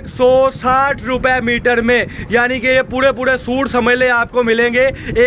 160 रुपए मीटर में, यानी कि ये पूरे पूरे सूट समझ ले आपको मिलेंगे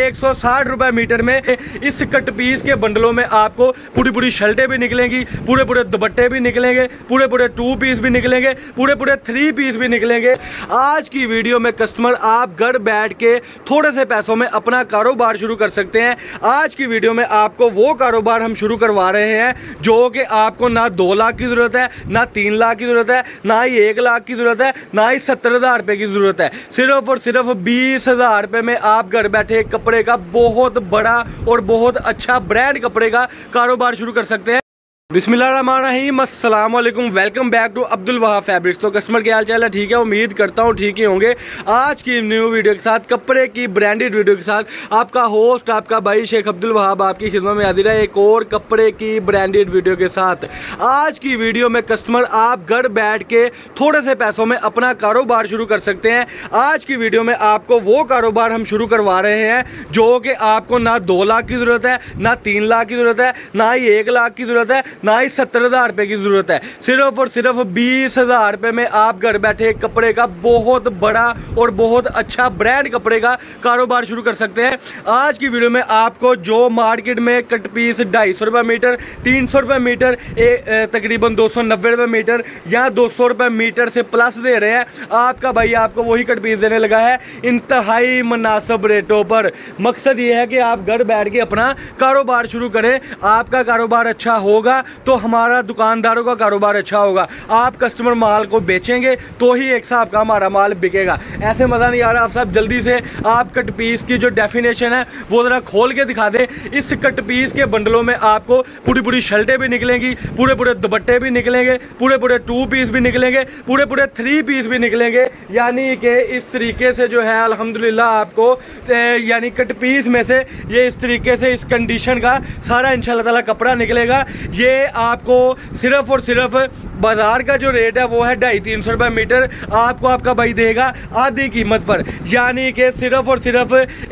160 रुपए मीटर में। इस कट पीस के बंडलों में आपको पूरी पूरी शर्टें भी निकलेंगी, पूरे पूरे दुपट्टे भी निकलेंगे, पूरे पूरे 2 पीस भी निकलेंगे, पूरे पूरे 3 पीस भी निकलेंगे। आज की वीडियो में कस्टमर आप घर बैठ के थोड़े से पैसों में अपना कारोबार शुरू कर सकते हैं। आज की वीडियो में आपको वो कारोबार हम शुरू करवा रहे हैं जो कि आपको ना 2 लाख की जरूरत है, ना 3 लाख की जरूरत है, ना ही 1 लाख की जरूरत है, ना ही 70,000 रुपए की जरूरत है। सिर्फ और सिर्फ 20,000 रुपए में आप घर बैठे कपड़े का बहुत बड़ा और बहुत अच्छा ब्रांड कपड़े का कारोबार शुरू कर सकते हैं। बिस्मिल्लाहिर्रहमानिर्रहीम, अस्सलाम वालेकुम, welcome back to Abdul Wahab fabrics. तो कस्टमर क्या हाल चाल है? ठीक है, उम्मीद करता हूँ ठीक ही होंगे। आज की न्यू वीडियो के साथ, कपड़े की ब्रांडेड वीडियो के साथ आपका होस्ट, आपका भाई शेख अब्दुल वहाब आपकी खिदमत में हाजिर है एक और कपड़े की ब्रांडेड वीडियो के साथ। आज की वीडियो में कस्टमर आप घर बैठ के थोड़े से पैसों में अपना कारोबार शुरू कर सकते हैं। आज की वीडियो में आपको वो कारोबार हम शुरू करवा रहे हैं जो कि आपको ना 2 लाख की जरूरत है, ना 3 लाख की जरूरत है, ना ही 1 लाख की जरूरत है, ना ही 70,000 रुपए की जरूरत है। सिर्फ और सिर्फ 20,000 रुपए में आप घर बैठे कपड़े का बहुत बड़ा और बहुत अच्छा ब्रांड कपड़े का कारोबार शुरू कर सकते हैं। आज की वीडियो में आपको जो मार्केट में कट पीस 250 रुपए मीटर, 300 रुपए मीटर, तकरीबन 290 रुपए मीटर या 200 रुपए मीटर से प्लस दे रहे हैं, आपका भाई आपको वही कट पीस देने लगा है इंतहाई मुनासिब रेटों पर। मकसद ये है कि आप घर बैठ के अपना कारोबार शुरू करें। आपका कारोबार अच्छा होगा तो हमारा दुकानदारों का कारोबार अच्छा होगा। आप कस्टमर माल को बेचेंगे तो ही एक साहब का हमारा माल बिकेगा। ऐसे मजा नहीं आ रहा। आप साहब जल्दी से आप कट पीस की जो डेफिनेशन है वो जरा खोल के दिखा दें। इस कट पीस के बंडलों में आपको पूरी पूरी शर्टें भी निकलेंगी, पूरे पूरे दुपट्टे भी निकलेंगे, पूरे पूरे 2 पीस भी निकलेंगे, पूरे पूरे 3 पीस भी निकलेंगे। यानी कि इस तरीके से जो है अल्हम्दुलिल्लाह आपको यानी कट पीस में से ये इस तरीके से इस कंडीशन का सारा इंशाल्लाह ताला कपड़ा निकलेगा। ये आपको सिर्फ और सिर्फ बाजार का जो रेट है वो है 250-300 रुपए मीटर, आपको आपका भाई देगा आधी कीमत पर, यानी कि सिर्फ और सिर्फ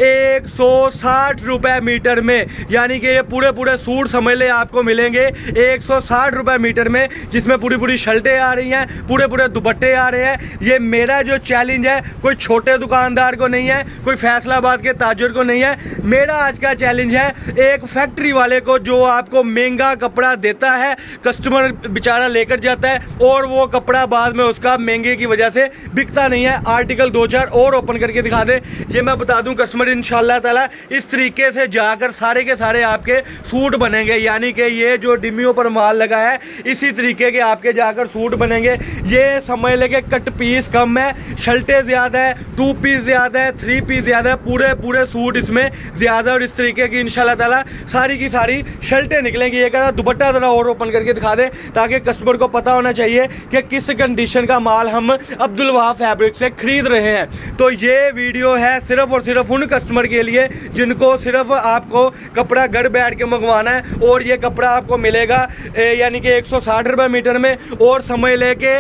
160 रुपए मीटर में। यानी कि ये पूरे पूरे सूट समझ ले आपको मिलेंगे 160 रुपए मीटर में, जिसमें पूरी पूरी शर्टें आ रही हैं, पूरे पूरे दुपट्टे आ रहे हैं। ये मेरा जो चैलेंज है कोई छोटे दुकानदार को नहीं है, कोई फैसलाबाद के ताजर को नहीं है। मेरा आज का चैलेंज है एक फैक्ट्री वाले को जो आपको महंगा कपड़ा देता है, कस्टमर बेचारा लेकर जाता है और वो कपड़ा बाद में उसका महंगे की वजह से बिकता नहीं है। आर्टिकल 2-4 और ओपन करके दिखा दे। ये मैं बता दूं कस्टमर इंशाल्लाह ताला इस तरीके से जाकर सारे के सारे आपके सूट बनेंगे। यानी कि ये जो डिमियों पर माल लगा है इसी तरीके के आपके जाकर सूट बनेंगे। ये समझ ले कि कट पीस कम है, शर्टें ज्यादा है, 2 पीस ज्यादा है, 3 पीस ज्यादा है, पूरे पूरे सूट इसमें ज्यादा। और इस तरीके की इंशाल्लाह ताला सारी की सारी शर्टें निकलेंगी। ये कहता दुपट्टा जरा और ओपन करके दिखा दे ताकि कस्टमर को पता होना चाहिए कि किस कंडीशन का माल हम अब्दुल वहाब फैब्रिक से खरीद रहे हैं। तो ये वीडियो है सिर्फ और सिर्फ उन कस्टमर के लिए जिनको सिर्फ आपको कपड़ा घर बैठ के मंगवाना है और ये कपड़ा आपको मिलेगा यानी कि 160 रुपए मीटर में। और समझ ले के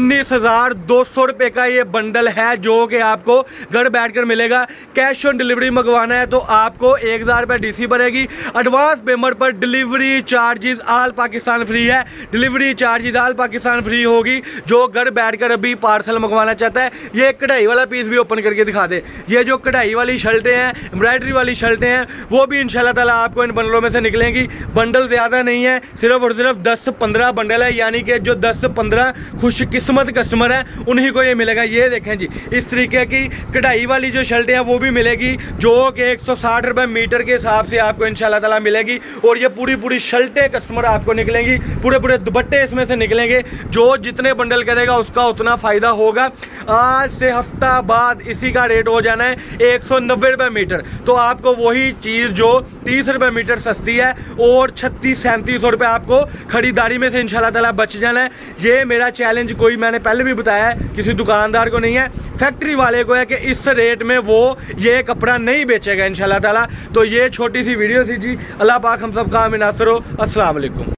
19,200 रुपए का ये बंडल है जो कि आपको घर बैठ कर मिलेगा। कैश ऑन डिलीवरी मंगवाना है तो आपको 1,000 रुपए डीसी भरेगी। एडवांस पेमेंट पर delivery charges all Pakistan free है। Delivery charges all Pakistan free होगी। जो घर बैठकर अभी पार्सल मंगवाना चाहता है, ये कढ़ाई वाला पीस भी ओपन करके दिखा दे। ये जो कढ़ाई वाली शर्टें हैं, एम्ब्रॉयडरी वाली शर्टें हैं, वो भी इंशाल्लाह ताला आपको इन बंडलों में से निकलेंगी। बंडल ज्यादा नहीं है, सिर्फ और सिर्फ 10-15 बंडल है। यानी कि जो 10-15 खुशकिस्मत कस्टमर है उन्हीं को ये मिलेगा। ये देखें जी, इस तरीके की कढ़ाई वाली जो शर्टें हैं वो भी मिलेगी जो कि 160 रुपए मीटर के हिसाब से आपको इंशाल्लाह ताला मिलेगी। और ये पूरी पूरी शर्टें कस्टमर आपको निकलेंगी, पूरे पूरे दुपट्टे इसमें से निकलेंगे। जो जितने बंडल करेगा उसका उतना फायदा होगा। आज से हफ्ता बाद इसी का रेट हो जाना है 190 रुपए मीटर। तो आपको वही चीज जो 30 रुपए मीटर सस्ती है और 3600-3700 रुपए आपको खरीदारी में से इंशाल्लाह ताला बच जाना है। ये मेरा चैलेंज कोई मैंने पहले भी बताया है किसी दुकानदार को नहीं है, फैक्ट्री वाले को है कि इस रेट में वो ये कपड़ा नहीं बेचेगा इंशाल्लाह ताला। तो ये छोटी सी वीडियो थी जी। अल्लाह पाक हम सब का आमीन नासर हो। अस्सलाम वालेकुम।